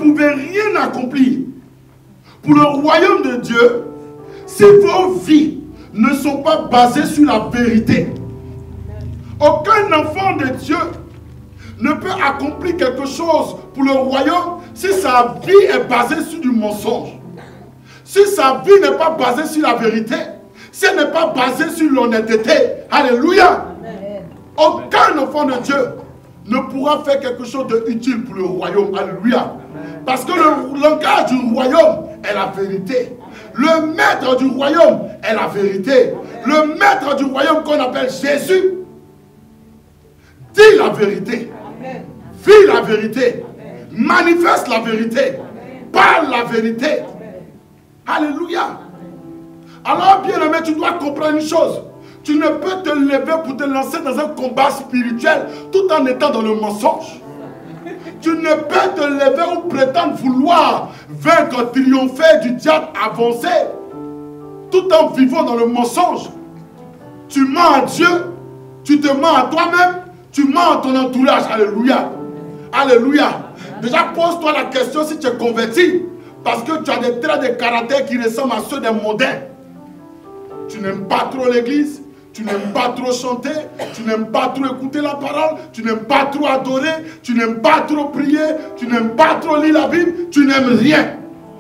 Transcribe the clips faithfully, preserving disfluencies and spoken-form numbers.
pouvez rien accomplir pour le royaume de Dieu si vos vies ne sont pas basées sur la vérité. Aucun enfant de Dieu ne peut accomplir quelque chose pour le royaume si sa vie est basée sur du mensonge. Si sa vie n'est pas basée sur la vérité, si elle n'est pas basée sur l'honnêteté. Alléluia. Amen. Aucun enfant de Dieu ne pourra faire quelque chose d'utile pour le royaume. Alléluia. Amen. Parce que le langage du royaume est la vérité. Le maître du royaume est la vérité. Amen. Le maître du royaume qu'on appelle Jésus dit la vérité. Amen. Vit la vérité. Amen. Manifeste la vérité. Amen. Parle la vérité. Amen. Alléluia. Alors, bien aimé, tu dois comprendre une chose. Tu ne peux te lever pour te lancer dans un combat spirituel tout en étant dans le mensonge. Tu ne peux te lever ou prétendre vouloir vaincre, triompher du diable avancé tout en vivant dans le mensonge. Tu mens à Dieu, tu te mens à toi-même, tu mens à ton entourage. Alléluia. Alléluia. Déjà, pose-toi la question si tu es converti, parce que tu as des traits de caractère qui ressemblent à ceux des mondains. Tu n'aimes pas trop l'église, tu n'aimes pas trop chanter, tu n'aimes pas trop écouter la parole, tu n'aimes pas trop adorer, tu n'aimes pas trop prier, tu n'aimes pas trop lire la Bible, tu n'aimes rien.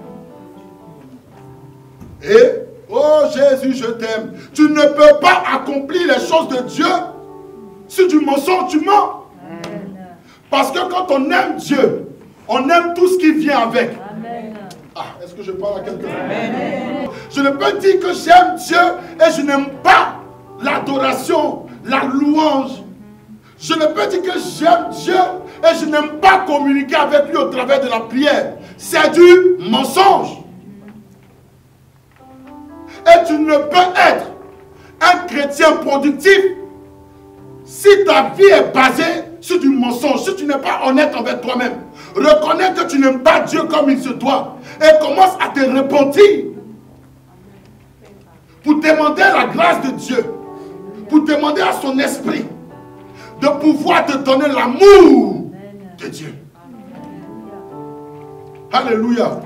Et, oh Jésus, je t'aime. Tu ne peux pas accomplir les choses de Dieu si du mensonge tu mens. Parce que quand on aime Dieu, on aime tout ce qui vient avec. Amen. Ah, est-ce que je parle à quelqu'un? Je ne peux dire que j'aime Dieu et je n'aime pas l'adoration, la louange. Je ne peux dire que j'aime Dieu et je n'aime pas communiquer avec lui au travers de la prière. C'est du mensonge. Et tu ne peux être un chrétien productif si ta vie est basée sur du mensonge, si tu n'es pas honnête envers toi-même. Reconnais que tu n'aimes pas Dieu comme il se doit et commence à te repentir pour demander la grâce de Dieu, pour demander à son esprit de pouvoir te donner l'amour de Dieu. Alléluia.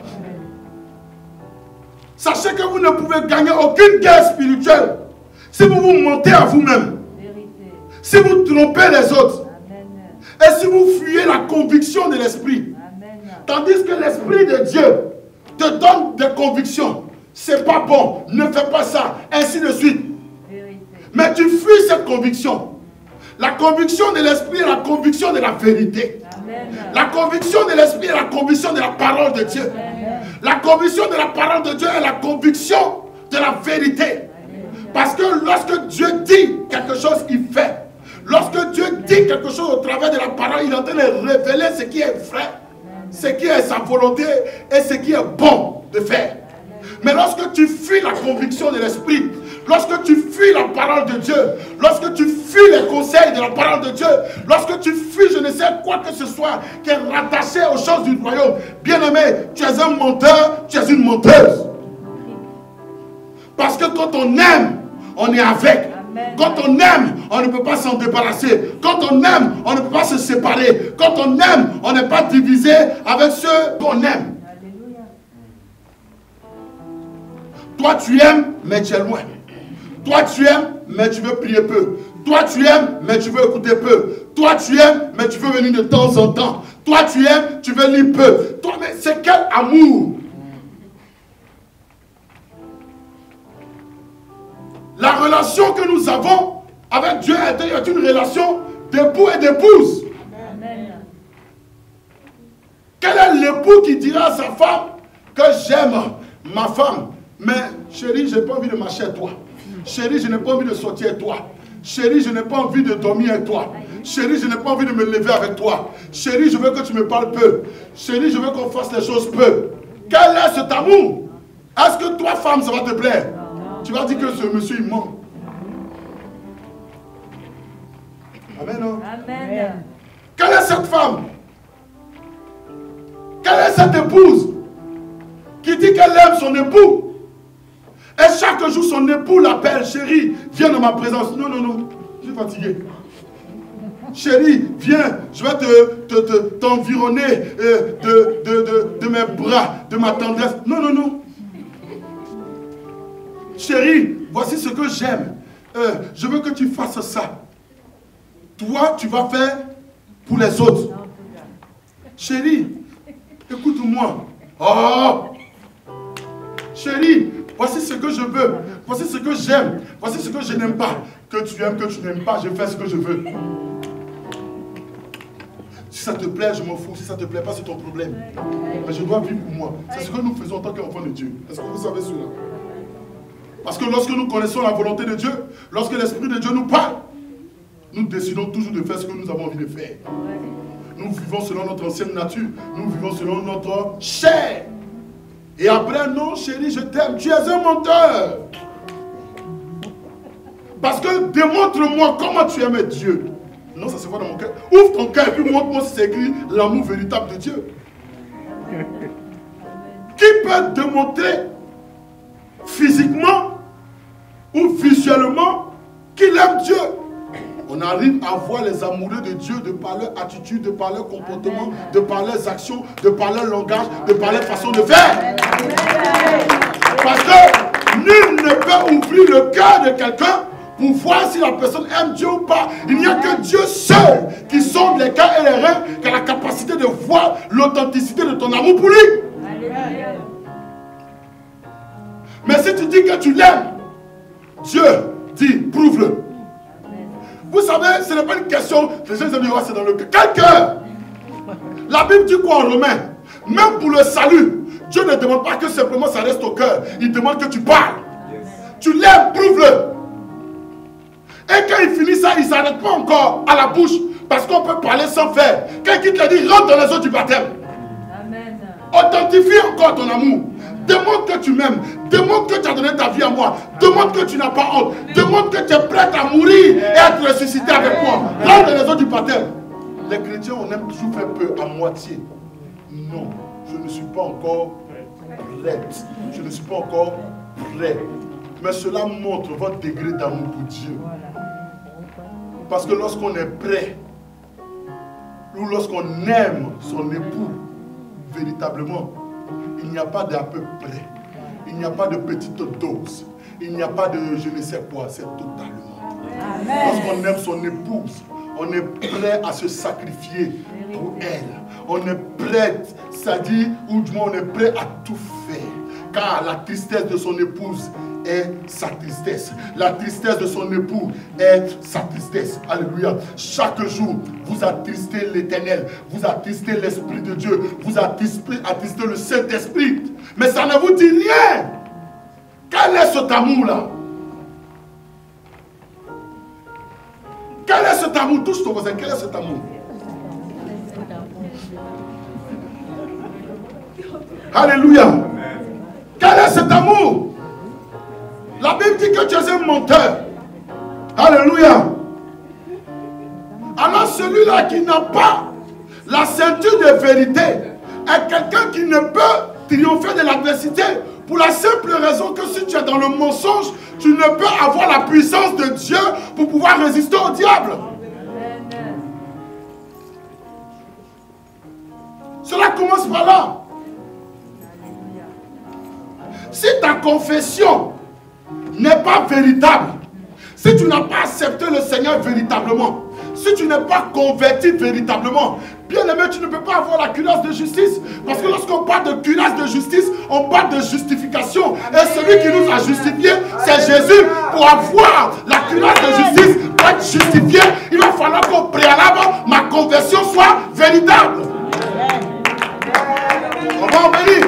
Sachez que vous ne pouvez gagner aucune guerre spirituelle si vous vous mentez à vous-même, si vous trompez les autres et si vous fuyez la conviction de l'esprit. Tandis que l'esprit de Dieu te donne des convictions. C'est pas bon, ne fais pas ça, ainsi de suite. Mais tu fuis cette conviction. La conviction de l'esprit est la conviction de la vérité. Amen. La conviction de l'esprit est la conviction de la parole de Dieu. Amen. La conviction de la parole de Dieu est la conviction de la vérité. Amen. Parce que lorsque Dieu dit quelque chose, il fait. Lorsque Dieu dit quelque chose au travers de la parole, il est en train de révéler ce qui est vrai, ce qui est sa volonté et ce qui est bon de faire. Mais lorsque tu fuis la conviction de l'esprit, lorsque tu fuis la parole de Dieu, lorsque tu fuis les conseils de la parole de Dieu, lorsque tu fuis je ne sais quoi que ce soit qui est rattaché aux choses du royaume, bien-aimé, tu es un menteur, tu es une menteuse. Parce que quand on aime, on est avec. Quand on aime, on ne peut pas s'en débarrasser. Quand on aime, on ne peut pas se séparer. Quand on aime, on n'est pas divisé avec ceux qu'on aime. Toi tu aimes, mais tu es loin. Toi tu aimes, mais tu veux prier peu. Toi tu aimes, mais tu veux écouter peu. Toi tu aimes, mais tu veux venir de temps en temps. Toi tu aimes, tu veux lire peu. Toi, mais c'est quel amour? La relation que nous avons avec Dieu est une relation d'époux et d'épouse. Quel est l'époux qui dira à sa femme que j'aime ma femme? Mais chérie, je n'ai pas envie de marcher avec toi. Chérie, je n'ai pas envie de sortir avec toi. Chérie, je n'ai pas envie de dormir avec toi. Chérie, je n'ai pas envie de me lever avec toi. Chérie, je veux que tu me parles peu. Chérie, je veux qu'on fasse les choses peu. Quel est cet amour? Est-ce que toi, femme, ça va te plaire? Tu vas dire que ce monsieur, il ment. Amen, non? Amen. Quelle est cette femme? Quelle est cette épouse qui dit qu'elle aime son époux? Et chaque jour, son époux l'appelle, chérie, viens dans ma présence. Non, non, non, je suis fatigué. Chérie, viens, je vais te, te, te, t'environner euh, de, de, de, de mes bras, de ma tendresse. Non, non, non. Chérie, voici ce que j'aime. Euh, je veux que tu fasses ça. Toi, tu vas faire pour les autres. Chérie, écoute-moi. Oh! Chérie, voici ce que je veux. Voici ce que j'aime. Voici ce que je n'aime pas. Que tu aimes, que tu n'aimes pas, je fais ce que je veux. Si ça te plaît, je m'en fous. Si ça ne te plaît pas, c'est ton problème. Mais je dois vivre pour moi. C'est ce que nous faisons en tant qu'enfants de Dieu. Est-ce que vous savez cela? Parce que lorsque nous connaissons la volonté de Dieu, lorsque l'Esprit de Dieu nous parle, nous décidons toujours de faire ce que nous avons envie de faire. Nous vivons selon notre ancienne nature. Nous vivons selon notre chair. Et après, non, chérie, je t'aime. Tu es un menteur. Parce que démontre-moi comment tu aimes Dieu. Non, ça se voit dans mon cœur. Ouvre ton cœur et puis montre-moi si c'est écrit l'amour véritable de Dieu. Qui peut démontrer physiquement ou visuellement qu'il aime Dieu? On arrive à voir les amoureux de Dieu de par leur attitude, de par leur comportement, Amen. De par leurs actions, de par leur langage, de par leur façon de faire. Amen. Parce que nul ne peut ouvrir le cœur de quelqu'un pour voir si la personne aime Dieu ou pas. Il n'y a que Dieu seul qui sonde les cœurs et les reins, qui a la capacité de voir l'authenticité de ton amour pour lui. Amen. Mais si tu dis que tu l'aimes, Dieu dit, prouve-le. Vous savez, ce n'est pas une question, les gens disent, c'est dans le cœur. Quel cœur? La Bible dit quoi en Romains? Même pour le salut, Dieu ne demande pas que simplement ça reste au cœur. Il demande que tu parles. Yes. Tu l'aimes, prouve-le. Et quand il finit ça, il ne s'arrête pas encore à la bouche. Parce qu'on peut parler sans faire. Quelqu'un te dit, rentre dans les eaux du baptême. Amen. Authentifie encore ton amour. Demande que tu m'aimes. Demande que tu as donné ta vie à moi. Demande que tu n'as pas honte. Demande que tu es prête à mourir et à te ressusciter avec moi. Rentre dans les eaux du baptême. Les chrétiens, on aime toujours faire peu à moitié. Non, je ne suis pas encore prête. Je ne suis pas encore prêt. Mais cela montre votre degré d'amour pour Dieu. Parce que lorsqu'on est prêt, ou lorsqu'on aime son époux, véritablement, il n'y a pas d'à peu près. Il n'y a pas de petite dose. Il n'y a pas de je ne sais quoi. C'est totalement. Lorsqu'on aime son épouse, on est prêt à se sacrifier pour elle. On est prêt, c'est-à-dire, ou du moins on est prêt à tout faire. Car la tristesse de son épouse est sa tristesse. La tristesse de son époux est sa tristesse. Alléluia. Chaque jour, vous attristez l'Éternel. Vous attristez l'Esprit de Dieu. Vous attristez, attristez le Saint-Esprit. Mais ça ne vous dit rien. Quel est cet amour-là? Quel est cet amour? Touche ton voisin. Quel est cet amour? Alléluia. Quel est cet amour? La Bible dit que tu es un menteur. Alléluia. Alors celui-là qui n'a pas la ceinture de vérité est quelqu'un qui ne peut triompher de l'adversité pour la simple raison que si tu es dans le mensonge, tu ne peux avoir la puissance de Dieu pour pouvoir résister au diable. Cela commence par là. Si ta confession n'est pas véritable, si tu n'as pas accepté le Seigneur véritablement, si tu n'es pas converti véritablement, bien aimé, tu ne peux pas avoir la cuirasse de justice. Parce que lorsqu'on parle de cuirasse de justice, on parle de justification. Et celui qui nous a justifiés, c'est Jésus. Pour avoir la cuirasse de justice, pour être justifié, il va falloir qu'au préalable, ma conversion soit véritable. On va en venir.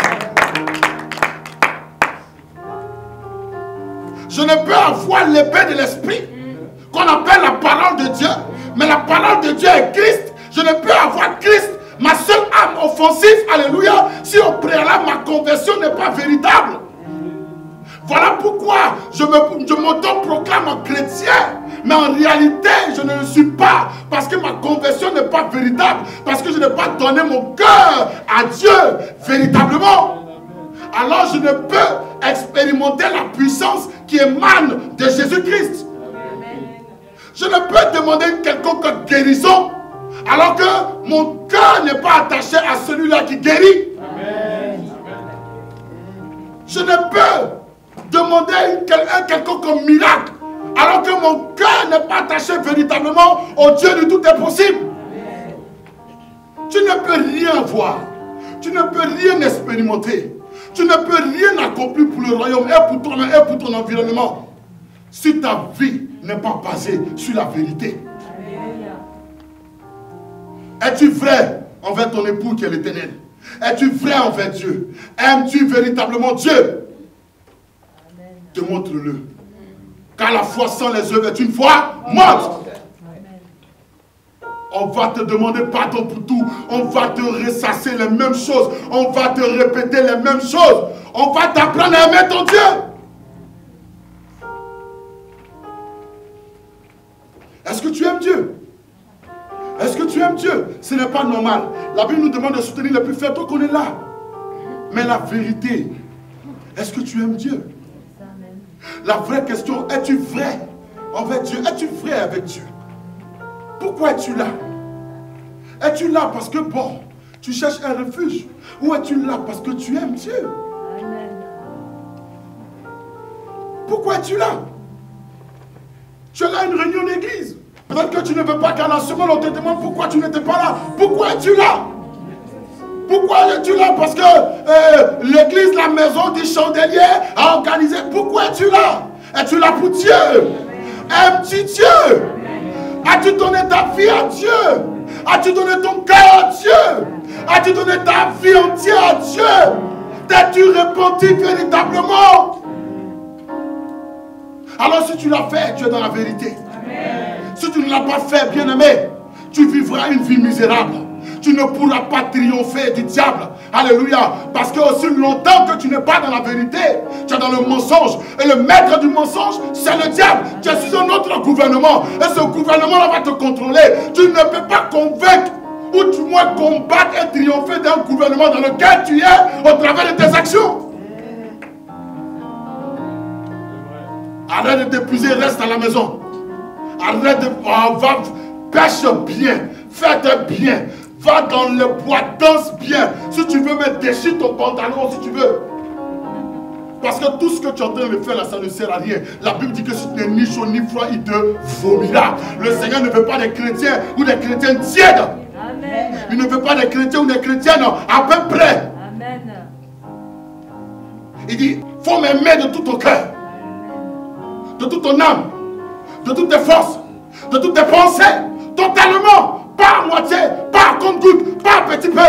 Je ne peux avoir l'épée de l'esprit qu'on appelle la parole de Dieu, mais la parole de Dieu est Christ. Je ne peux avoir Christ, ma seule âme offensive, alléluia, si au préalable ma conversion n'est pas véritable. Voilà pourquoi je m'auto-proclame chrétien, mais en réalité je ne le suis pas, parce que ma conversion n'est pas véritable, parce que je n'ai pas donné mon cœur à Dieu véritablement. Alors je ne peux expérimenter la puissance qui émane de Jésus-Christ. Je ne peux demander une quelconque guérison alors que mon cœur n'est pas attaché à celui-là qui guérit. Amen. Je ne peux demander un quelconque miracle alors que mon cœur n'est pas attaché véritablement au Dieu du tout est possible. Amen. Tu ne peux rien voir. Tu ne peux rien expérimenter. Tu ne peux rien accomplir pour le royaume et pour ton, et pour ton environnement si ta vie n'est pas basée sur la vérité. Es-tu vrai envers ton époux qui est l'Éternel? Es-tu vrai envers Dieu? Aimes-tu véritablement Dieu? Démontre-le. Car la foi sans les œuvres est une foi morte. On va te demander pardon pour tout. On va te ressasser les mêmes choses. On va te répéter les mêmes choses. On va t'apprendre à aimer ton Dieu. Est-ce que tu aimes Dieu? Est-ce que tu aimes Dieu? Ce n'est pas normal. La Bible nous demande de soutenir les plus faibles, donc on est là. Mais la vérité, est-ce que tu aimes Dieu? La vraie question, es-tu vrai envers Dieu? Es-tu vrai avec Dieu? Pourquoi es-tu là? Es-tu là parce que, bon, tu cherches un refuge? Ou es-tu là parce que tu aimes Dieu? Pourquoi es-tu là? Tu es là à une réunion d'église. Peut-être que tu ne veux pas qu'à la seconde, on te demande pourquoi tu n'étais pas là. Pourquoi es-tu là? Pourquoi es-tu là? Parce que euh, l'église, la maison du chandelier a organisé. Pourquoi es-tu là? Es-tu là pour Dieu? Aimes-tu Dieu? As-tu donné ta vie à Dieu? As-tu donné ton cœur à Dieu? As-tu donné ta vie entière à Dieu? T'es-tu repenti véritablement? Alors si tu l'as fait, tu es dans la vérité. Amen. Si tu ne l'as pas fait, bien-aimé, tu vivras une vie misérable. Tu ne pourras pas triompher du diable. Alléluia. Parce que aussi longtemps que tu n'es pas dans la vérité, tu es dans le mensonge. Et le maître du mensonge, c'est le diable. Tu es sous un autre gouvernement. Et ce gouvernement-là va te contrôler. Tu ne peux pas convaincre ou du moins combattre et triompher d'un gouvernement dans lequel tu es au travers de tes actions. Arrête de t'épuiser, reste à la maison. Arrête de... Oh, va, pêche bien, fais bien. Va dans le bois, danse bien. Si tu veux, mais déchire ton pantalon si tu veux. Parce que tout ce que tu es en train de faire là, ça ne sert à rien. La Bible dit que si tu n'es ni chaud ni froid, il te vomira. Le Seigneur ne veut pas des chrétiens ou des chrétiens tièdes. Amen. Il ne veut pas des chrétiens ou des chrétiennes à peu près. Amen. Il dit, il faut m'aimer de tout ton cœur, de toute ton âme, de toutes tes forces, de toutes tes pensées, totalement. Pas à moitié, pas à compte-goutte, pas à petit peu.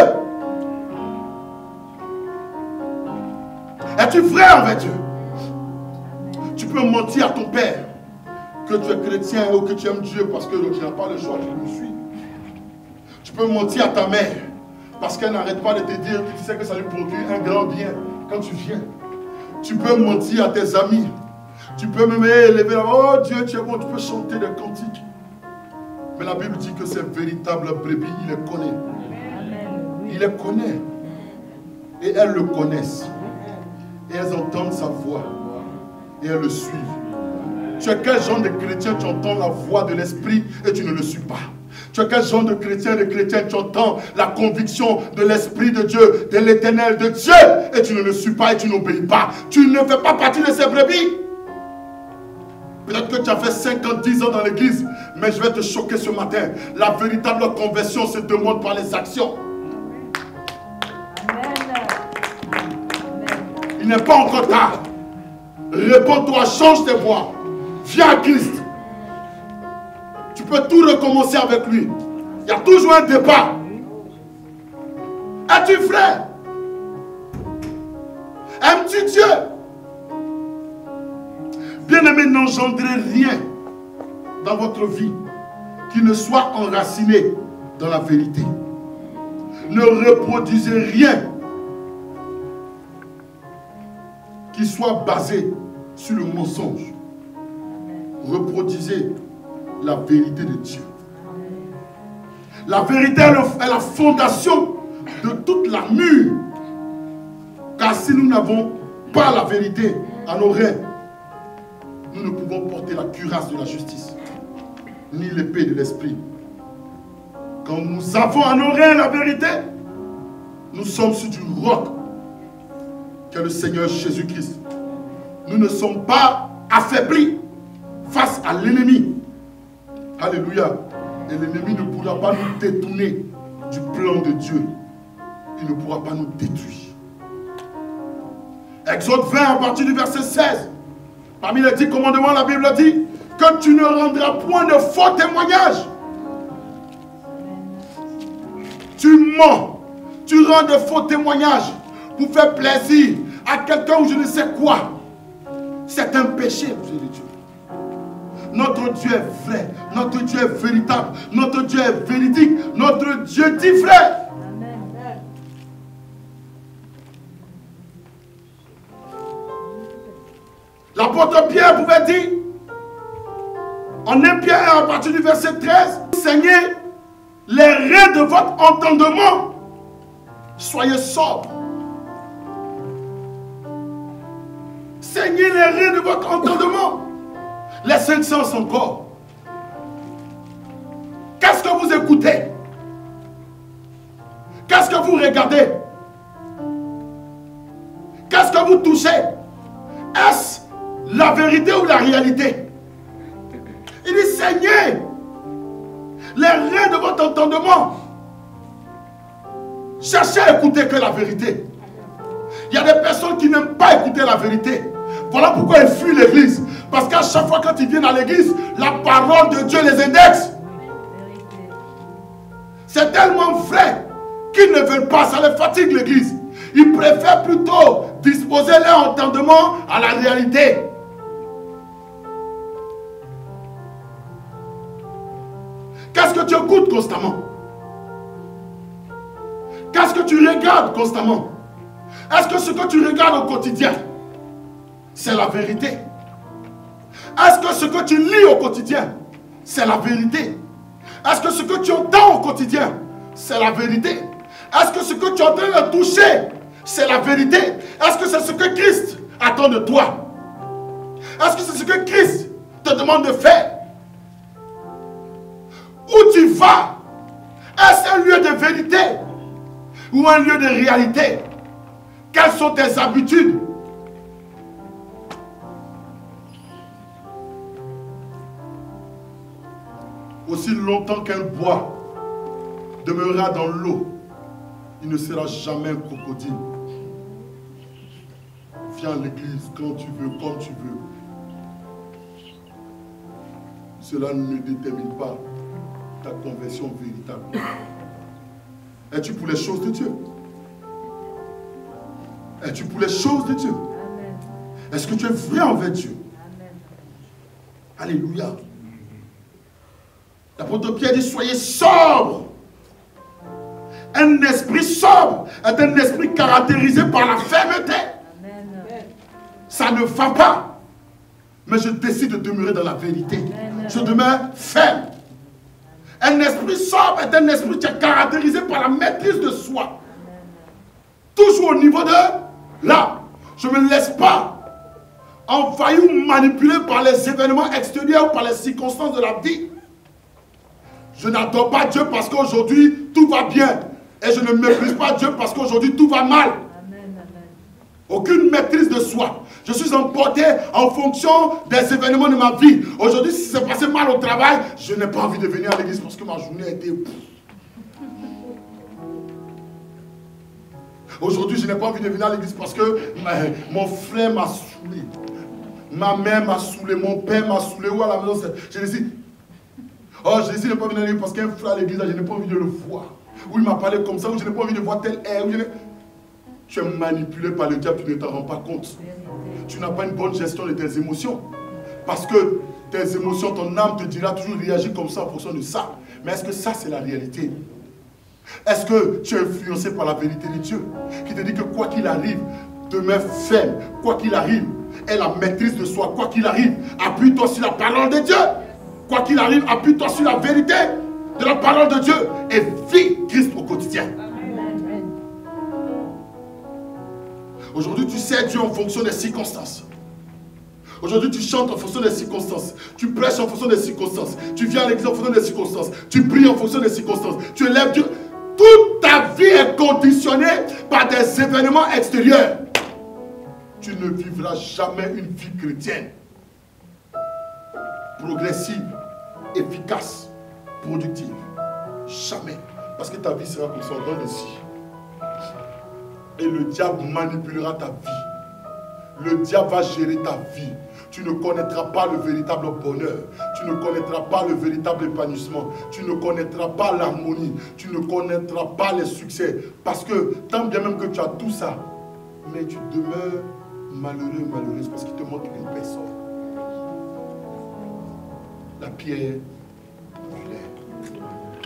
Es-tu vrai envers Dieu? Tu peux mentir à ton père que tu es chrétien ou que tu aimes Dieu parce que tu n'as pas le choix, tu le suis. Tu peux mentir à ta mère parce qu'elle n'arrête pas de te dire que tu sais que ça lui procure un grand bien quand tu viens. Tu peux mentir à tes amis. Tu peux même élever la voix. Oh Dieu, tu es bon, tu peux chanter des cantiques. Mais la Bible dit que ces véritables brebis, il les connaît. Il les connaît. Et elles le connaissent. Et elles entendent sa voix. Et elles le suivent. Tu es quel genre de chrétien? Tu entends la voix de l'esprit et tu ne le suis pas. Tu es quel genre de chrétien, de chrétien? Tu entends la conviction de l'esprit de Dieu, de l'éternel de Dieu, et tu ne le suis pas et tu n'obéis pas. Tu ne fais pas partie de ces brebis. Peut-être que tu as fait cinquante, dix ans dans l'église, mais je vais te choquer ce matin. La véritable conversion se demande par les actions. Amen. Il n'est pas encore tard. Réponds-toi, change tes voies. Viens à Christ. Tu peux tout recommencer avec lui. Il y a toujours un départ. Es-tu frère? Aimes-tu Dieu? Bien-aimé, n'engendrez rien dans votre vie qui ne soit enraciné dans la vérité. Ne reproduisez rien qui soit basé sur le mensonge. Reproduisez la vérité de Dieu. La vérité est la fondation de toute la mûre. Car si nous n'avons pas la vérité à nos reins, nous ne pouvons porter la cuirasse de la justice. ni l'épée de l'esprit. Quand nous avons en nos reins la vérité, nous sommes sur du roc, qu'est le Seigneur Jésus-Christ. Nous ne sommes pas affaiblis face à l'ennemi. Alléluia. Et l'ennemi ne pourra pas nous détourner du plan de Dieu. Il ne pourra pas nous détruire. Exode vingt, à partir du verset seize. Parmi les dix commandements, la Bible dit que tu ne rendras point de faux témoignages. Tu mens, tu rends de faux témoignages pour faire plaisir à quelqu'un ou je ne sais quoi. C'est un péché, Dieu de Dieu. Notre Dieu est vrai, notre Dieu est véritable, notre Dieu est véridique, notre Dieu dit vrai. L'apôtre Pierre pouvait dire, en un Pierre un à partir du verset treize, saignez les reins de votre entendement, soyez sobres. Saignez les reins de votre entendement. Les cinq sens encore. Qu'est-ce que vous écoutez? Qu'est-ce que vous regardez? Qu'est-ce que vous touchez? Est-ce la vérité ou la réalité? Il dit, saignez les reins de votre entendement. Cherchez à écouter que la vérité. Il y a des personnes qui n'aiment pas écouter la vérité. Voilà pourquoi ils fuient l'église. Parce qu'à chaque fois quand ils viennent à l'église, la parole de Dieu les indexe. C'est tellement vrai qu'ils ne veulent pas, ça les fatigue l'église. Ils préfèrent plutôt disposer leur entendement à la réalité. Qu'est-ce que tu écoutes constamment? Qu'est-ce que tu regardes constamment? Est-ce que ce que tu regardes au quotidien, c'est la vérité? Est-ce que ce que tu lis au quotidien, c'est la vérité? Est-ce que ce que tu entends au quotidien, c'est la vérité? Est-ce que ce que tu es en train de toucher, c'est la vérité? Est-ce que c'est ce que Christ attend de toi? Est-ce que c'est ce que Christ te demande de faire? Où tu vas, est-ce un lieu de vérité ou un lieu de réalité? Quelles sont tes habitudes? Aussi longtemps qu'un bois demeurera dans l'eau, il ne sera jamais un crocodile. Viens à l'église quand tu veux, comme tu veux. Cela ne détermine pas ta conversion véritable. Es-tu pour les choses de Dieu? Es-tu pour les choses de Dieu? Est-ce que tu es vrai envers Dieu? Amen. Alléluia. L'apôtre Pierre dit, soyez sobres. Un esprit sobre est un esprit caractérisé par la fermeté. Amen. Ça ne va pas. Mais je décide de demeurer dans la vérité. Amen. Je demeure ferme. Un esprit sobre est un esprit qui est caractérisé par la maîtrise de soi. Amen. Toujours au niveau de là. Je ne me laisse pas envahir ou manipuler par les événements extérieurs ou par les circonstances de la vie. Je n'adore pas Dieu parce qu'aujourd'hui tout va bien. Et je ne méprise pas Dieu parce qu'aujourd'hui tout va mal. Amen, amen. Aucune maîtrise de soi. Je suis emporté en fonction des événements de ma vie. Aujourd'hui, si c'est passé mal au travail, je n'ai pas envie de venir à l'église parce que ma journée a été... Aujourd'hui, je n'ai pas envie de venir à l'église parce que mon frère m'a saoulé. Ma mère m'a saoulé, mon père m'a saoulé. Ou à la maison, je décide... Oh, je décide de ne pas venir à l'église parce qu'un frère à l'église, je n'ai pas envie de le voir. Ou il m'a parlé comme ça, ou je n'ai pas envie de voir tel air. Ou je tu es manipulé par le diable, tu ne t'en rends pas compte. Tu n'as pas une bonne gestion de tes émotions. Parce que tes émotions, ton âme te dira toujours réagir comme ça en fonction de ça. Mais est-ce que ça, c'est la réalité? Est-ce que tu es influencé par la vérité de Dieu qui te dit que quoi qu'il arrive, demeure ferme, quoi qu'il arrive, aie la maîtrise de soi, quoi qu'il arrive, appuie-toi sur la parole de Dieu. Quoi qu'il arrive, appuie-toi sur la vérité de la parole de Dieu et vis Christ au quotidien. Aujourd'hui, tu sais Dieu en fonction des circonstances. Aujourd'hui, tu chantes en fonction des circonstances. Tu prêches en fonction des circonstances. Tu viens à l'église en fonction des circonstances. Tu pries en fonction des circonstances. Tu élèves Dieu. Toute ta vie est conditionnée par des événements extérieurs. Tu ne vivras jamais une vie chrétienne progressive, efficace, productive. Jamais. Parce que ta vie sera comme ça dans les cieux. Et le diable manipulera ta vie. Le diable va gérer ta vie. Tu ne connaîtras pas le véritable bonheur. Tu ne connaîtras pas le véritable épanouissement. Tu ne connaîtras pas l'harmonie. Tu ne connaîtras pas les succès. Parce que tant bien même que tu as tout ça, mais tu demeures malheureux, malheureuse, parce qu'il te manque une personne. La pierre angulaire.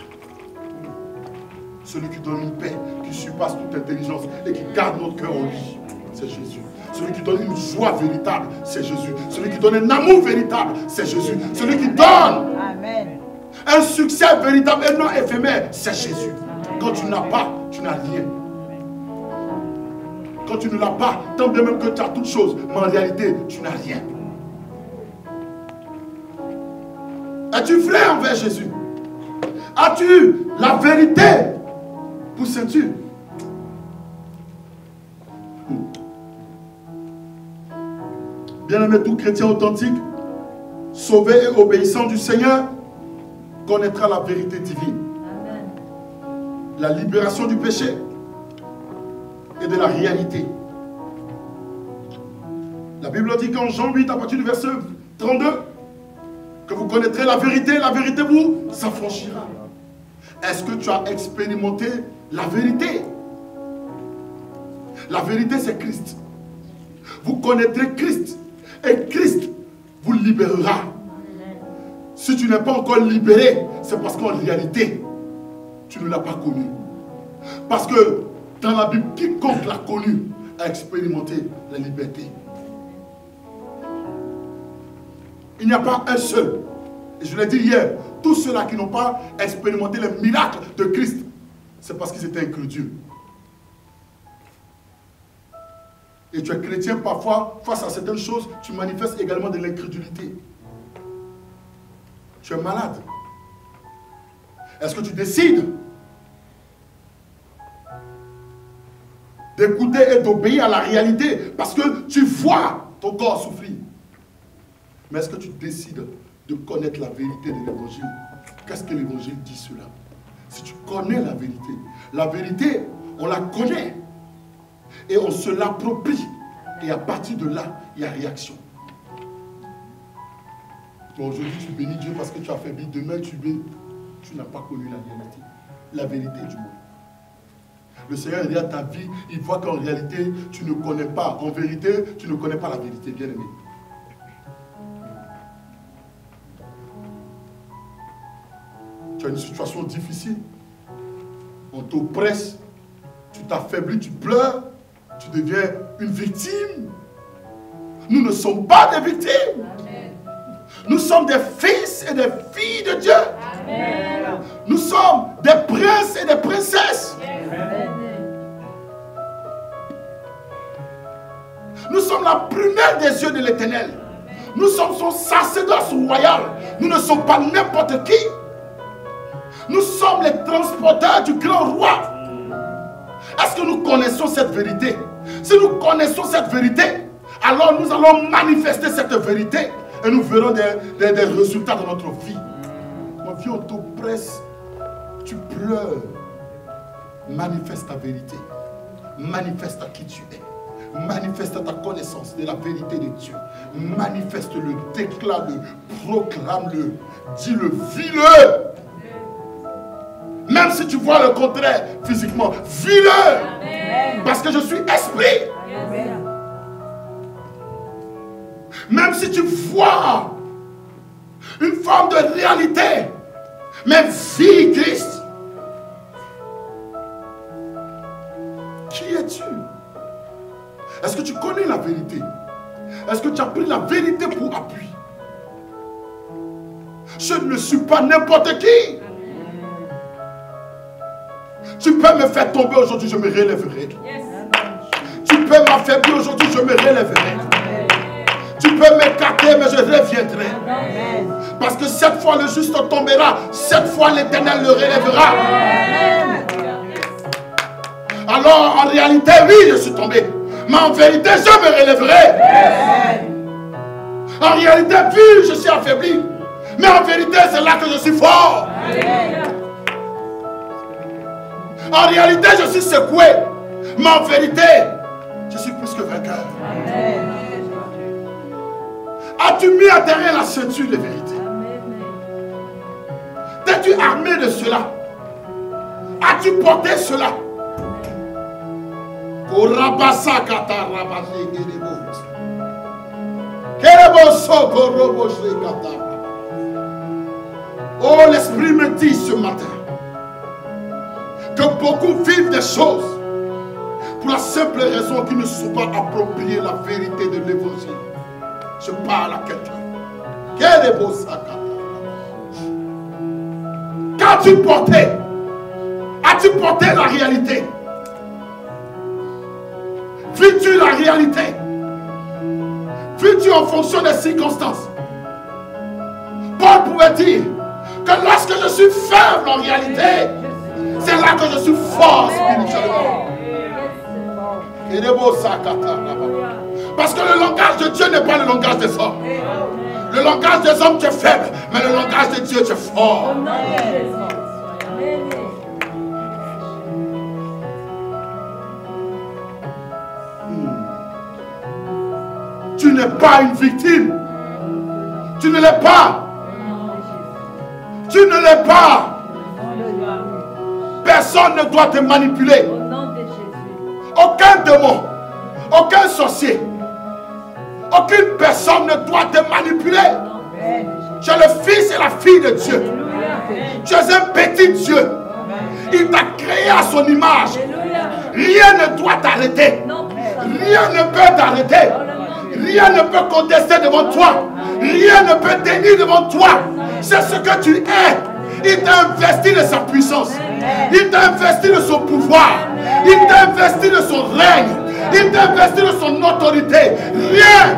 Celui qui donne une paix qui surpasse toute intelligence et qui garde notre cœur en lui, c'est Jésus. Celui qui donne une joie véritable, c'est Jésus. Celui qui donne un amour véritable, c'est Jésus. Celui qui donne Amen. Un succès véritable et non éphémère, c'est Jésus. Quand tu n'as pas, tu n'as rien. Quand tu ne l'as pas, tant bien même que tu as toutes choses, mais en réalité, tu n'as rien. As-tu vrai envers Jésus? As-tu la vérité pour ceinture? Bien-aimé, tout chrétien authentique, sauvé et obéissant du Seigneur, connaîtra la vérité divine. Amen. La libération du péché et de la réalité. La Bible dit qu'en Jean huit, à partir du verset trente-deux, que vous connaîtrez la vérité, la vérité vous s'affranchira. Est-ce que tu as expérimenté la vérité? La vérité, c'est Christ. Vous connaîtrez Christ. Et Christ vous libérera. Si tu n'es pas encore libéré, c'est parce qu'en réalité, tu ne l'as pas connu. Parce que dans la Bible, quiconque l'a connu a expérimenté la liberté. Il n'y a pas un seul. Et je l'ai dit hier, tous ceux-là qui n'ont pas expérimenté les miracles de Christ, c'est parce qu'ils étaient incrédules. Et tu es chrétien, parfois, face à certaines choses, tu manifestes également de l'incrédulité. Tu es malade. Est-ce que tu décides d'écouter et d'obéir à la réalité parce que tu vois ton corps souffrir? Mais est-ce que tu décides de connaître la vérité de l'évangile? Qu'est-ce que l'évangile dit cela? Si tu connais la vérité, la vérité, on la connaît. Et on se l'approprie. Et à partir de là, il y a réaction. Bon, aujourd'hui, tu bénis Dieu parce que tu as fait bien. Demain, tu bénis. Tu n'as pas connu la réalité. La vérité du monde. Le Seigneur regarde ta vie. Il voit qu'en réalité, tu ne connais pas. En vérité, tu ne connais pas la vérité, bien-aimé. Tu as une situation difficile. On t'oppresse. Tu t'affaiblis, tu pleures. Tu deviens une victime. Nous ne sommes pas des victimes. Amen. Nous sommes des fils et des filles de Dieu. Amen. Nous sommes des princes et des princesses. Amen. Nous sommes la prunelle des yeux de l'Éternel. Nous sommes son sacerdoce royal. Nous ne sommes pas n'importe qui. Nous sommes les transporteurs du grand roi. Est-ce que nous connaissons cette vérité? Si nous connaissons cette vérité, alors nous allons manifester cette vérité et nous verrons des, des, des résultats dans notre vie. Mon vie, on t'oppresse, tu pleures. Manifeste ta vérité. Manifeste à qui tu es. Manifeste ta connaissance de la vérité de Dieu. Manifeste-le, déclare-le, proclame-le, dis-le, vis-le. Même si tu vois le contraire physiquement, vis-le. Parce que je suis esprit. Amen. Même si tu vois une forme de réalité, mais vis Christ. Qui es-tu? Est-ce que tu connais la vérité? Est-ce que tu as pris la vérité pour appui? Je ne suis pas n'importe qui. Tu peux me faire tomber aujourd'hui, je me relèverai. Yes. Tu peux m'affaiblir aujourd'hui, je me relèverai. Yes. Tu peux m'écarter viendrait. Parce que cette fois le juste tombera, cette fois l'Éternel le relèvera. Alors en réalité, oui, je suis tombé. Mais en vérité, je me relèverai. En réalité, oui, je suis affaibli. Mais en vérité, c'est là que je suis fort. En réalité, je suis secoué. Mais en vérité, je suis plus que vainqueur. As-tu mis à derrière la ceinture de vérité? T'es-tu armé de cela? As-tu porté cela? Oh, l'Esprit me dit ce matin que beaucoup vivent des choses pour la simple raison qu'ils ne sont pas appropriés la vérité de l'évangile. Je parle à quelqu'un. Qu'as-tu porté? As-tu porté la réalité? Vis-tu la réalité? Vis-tu en fonction des circonstances? Paul pouvait dire que lorsque je suis faible en réalité, c'est là que je suis fort spirituellement. Parce que le langage de Dieu n'est pas le langage des hommes. Le langage des hommes, tu es faible, mais le langage de Dieu, tu es fort. Tu n'es pas une victime. Tu ne l'es pas. Tu ne l'es pas. Personne ne doit te manipuler. Aucun démon, aucun sorcier, aucune personne ne doit te manipuler. Tu es le fils et la fille de Dieu. Tu es un petit Dieu. Il t'a créé à son image. Rien ne doit t'arrêter. Rien ne peut t'arrêter. Rien ne peut contester devant toi. Rien ne peut tenir devant toi. C'est ce que tu es. Il t'a investi de sa puissance. Il t'a investi de son pouvoir. Il t'a investi de son règne. Il t'a investi de son autorité. Rien.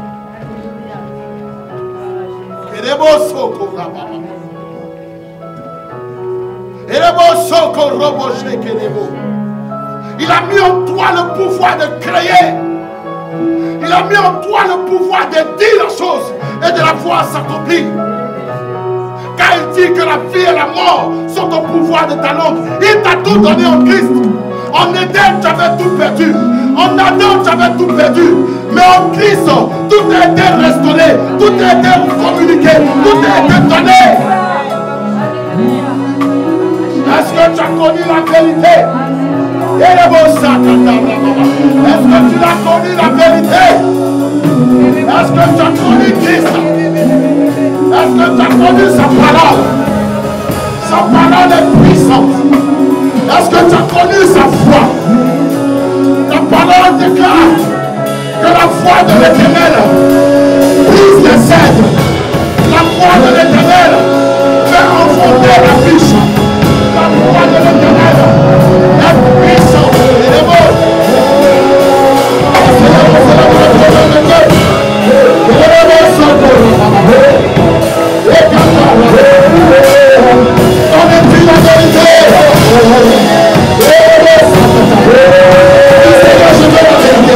Il a mis en toi le pouvoir de créer. Il a mis en toi le pouvoir de dire la chose et de la voir s'accomplir. Car il dit que la vie et la mort sont au pouvoir de ta langue. Il t'a tout donné en Christ. En Éden, tu avais tout perdu. En Adam, tu avais tout perdu. Mais en Christ, tout a été restauré. Tout a été communiqué. Tout a été donné. Est-ce que tu as connu la vérité? Est-ce que tu as connu la vérité? Est-ce que tu as connu Christ? Est-ce que tu as connu sa parole? Sa parole est puissante. Est-ce que tu as connu sa foi? La parole déclare que la foi de l'Éternel brise les cèdres. La foi de l'Éternel fait enfoncer la biche. La foi de l'Éternel est puissante. Il est beau. C'est la parole de Dieu. Il est beau, on est plus la vérité. Je veux la vérité.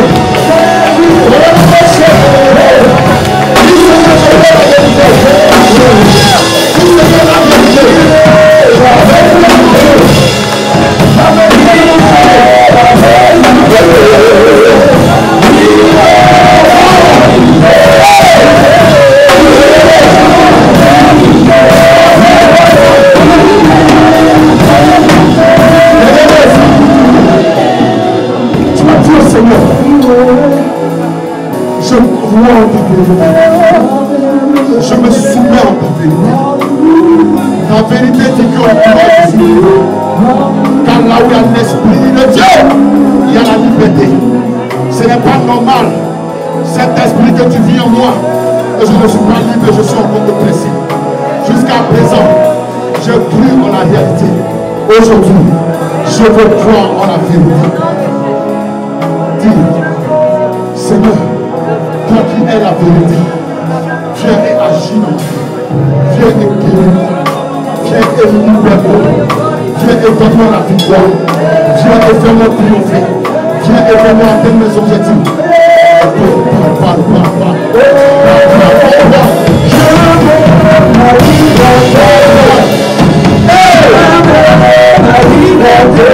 Seigneur, je crois en ta vérité. Je me soumets en ta vérité. Ta vérité dit qu'on doit ici. Car là où il y a l'Esprit de Dieu, il y a la liberté. Ce n'est pas normal. Cet esprit que tu vis en moi, et je ne suis pas libre, je suis encore oppressé. Jusqu'à présent, je cru en la réalité. Aujourd'hui, je veux croire en la vérité. Dis, Seigneur, toi qui es la vérité, Viens et agis dans ma vie. Viens et guéris-moi. Viens et libère-moi. Viens et donne-moi la victoire. Viens et fais-moi triompher. Viens et fais-moi atteindre mes objectifs. Parle, parle, parle, parle. Je veux ma liberté. Ma liberté.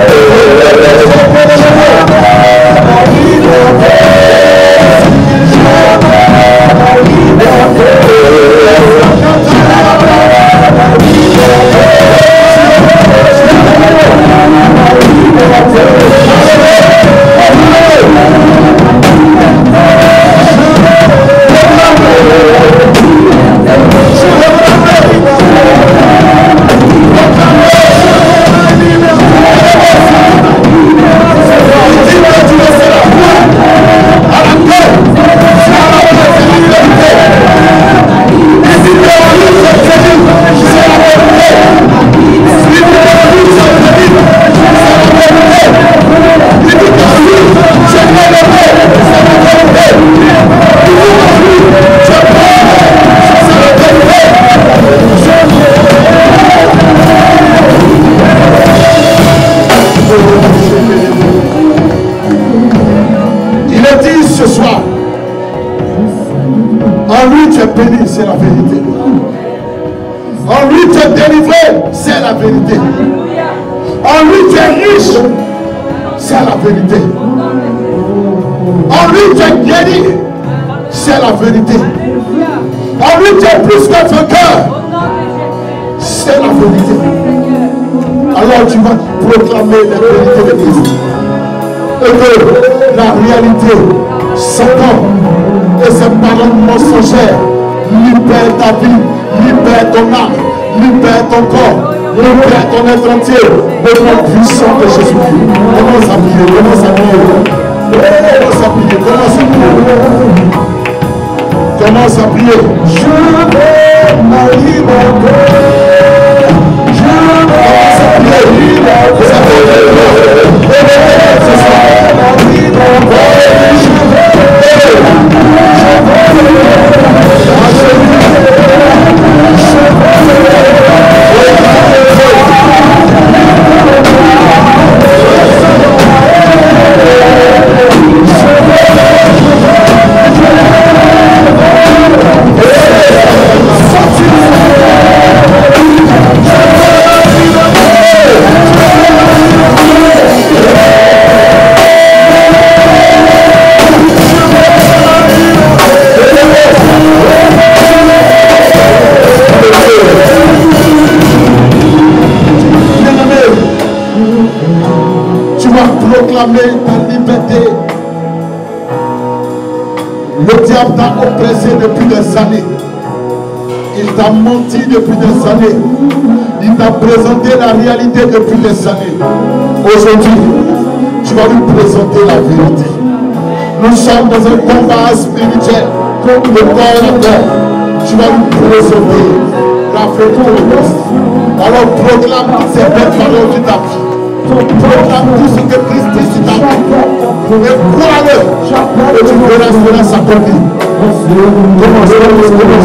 Béni, c'est la vérité. En lui tu es délivré, c'est la vérité. En lui tu es riche, c'est la vérité. En lui tu es guéri, c'est la vérité. En lui tu es plus que vainqueur, c'est la vérité. Alors tu vas proclamer la vérité de Christ. Et que la réalité, Satan et ses paroles mensongères libère ta vie, libère ton âme, libère ton corps, libère ton être entier au nom puissant de Jésus-Christ. Commence à prier, commence à prier. Commence à prier, commence à prier. Commence à prier. Je veux ma liberté. Je veux commence à prier. Ça fait c'est ça. Ma liberté. Je veux. Proclamer ta liberté. Le diable t'a oppressé depuis des années. Il t'a menti depuis des années. Il t'a présenté la réalité depuis des années. Aujourd'hui, tu vas lui présenter la vérité. Nous sommes dans un combat spirituel contre le corps et la terre. Tu vas lui présenter la vérité. Alors proclame toutes ces belles paroles de ta vie. Proclame tout ce que Christ dit sur ta vie. Et crois-le. Et tu verras cela s'accomplir. Commence, commence, commence.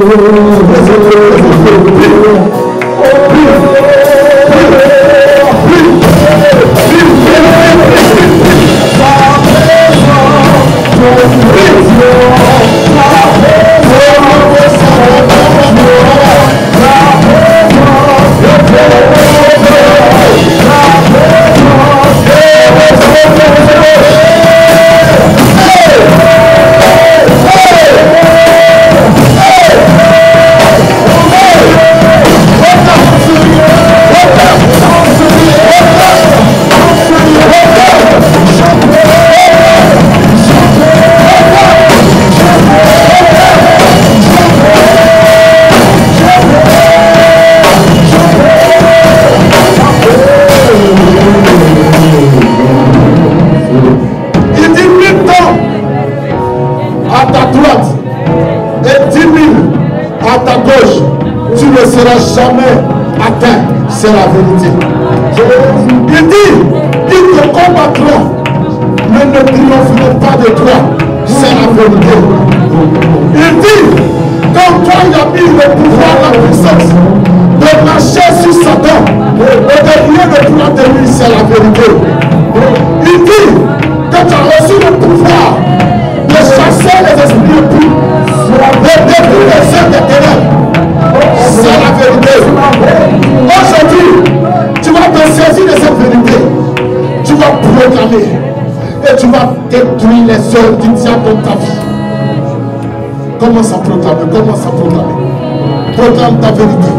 Jamais atteint, c'est la vérité. Il dit, ils te combattront, mais ne triompheront pas de toi, c'est la vérité. Il dit, comme toi il a mis le pouvoir, la puissance de marcher sur Satan, et de rien ne pourra de lui, c'est la vérité. Il dit que tu as reçu le pouvoir de chasser les esprits impurs, de détruire les œuvres des ténèbres. C'est la vérité. Aujourd'hui, tu vas te saisir de cette vérité. Tu vas proclamer et tu vas détruire les œuvres du diable dans ta vie. Commence à proclamer, commence à proclamer. Proclame ta vérité.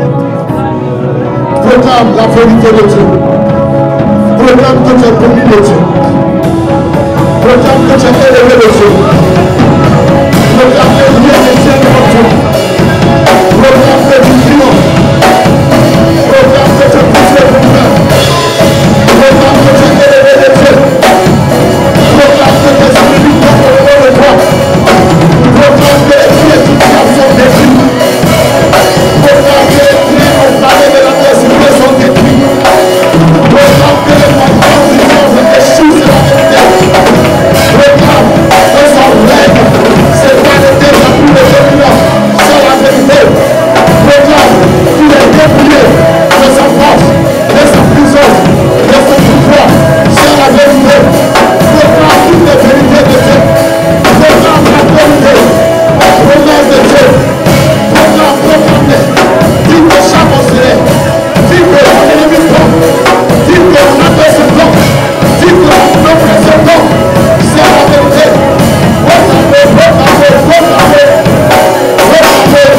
Proclame la vérité de Dieu. Proclame que tu es béni de Dieu. Proclame que tu es élevé de Dieu. Proclame que Dieu est Dieu devant toi. Proclame que tu triomphes. Proclame que tu pousses les problèmes. Proclame que tu es élevé de Dieu. Proclame que tes esprits sont au nom de toi. Proclame que les pieds du diable sont détruits. Proclame que les pieds au palais de la terre sont détruits. Proclame que les enfants du diable échouent sur la vérité. Proclame que son règne, c'est pas le déjà plus de dominant sur la vérité. Proclame qu'il est déplié de sa force, de sa puissance, de son pouvoir sur la vérité. Proclame toutes les vérités de Dieu. Proclame la vérité. Proclame de Dieu. Proclame, proclame. Dis que chaque oscillait. Dis que mon ennemi tombe. Dis que mon adversaire tombe. Dis que mon oppresseur tombe. C'est la vérité. Proclamez, proclamez, proclamez. Proclamez.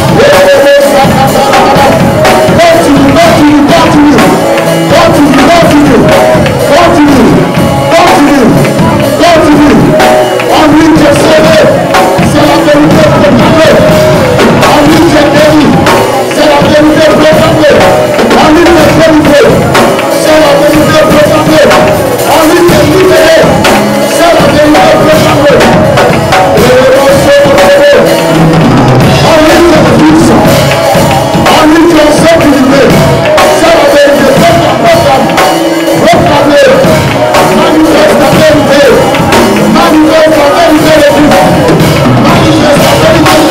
Continue, continue, continue. Continue, continue. Continue. Continue. Continue. En lui tu es sauvé. C'est la vérité proclamée. En lui tu es guéri. C'est la vérité proclamée. En lui tu es délivré. C'est la vérité proclamée. En lui tu es libéré. C'est la vérité proclamée. En lui tu es puissant. En lui tu es sécurisé. C'est la vérité proclamée. Proclamée. Manifeste la vérité. Manifeste la vérité de Dieu. Manifeste la vérité de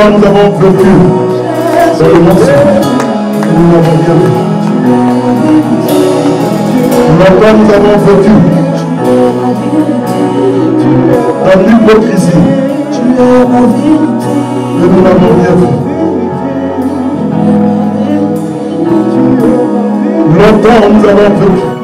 Longtemps nous avons vécu dans le mensonge. Nous l'avons bien vu. Longtemps nous avons vécu dans l'hypocrisie. Et nous l'avons bien vu. Longtemps nous avons vécu